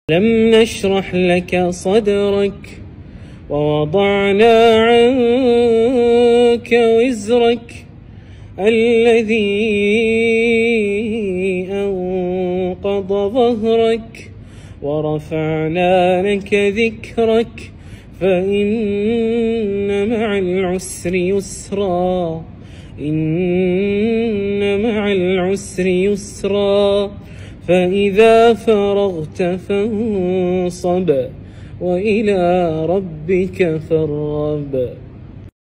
لم نشرح لك صدرك ووضعنا عنك وزرك الذي أنقض ظهرك ورفعنا لك ذكرك فإن مع العسر يسرا إن مع العسر يسرا فإذا فرغت فانصب وإلى ربك فارغب.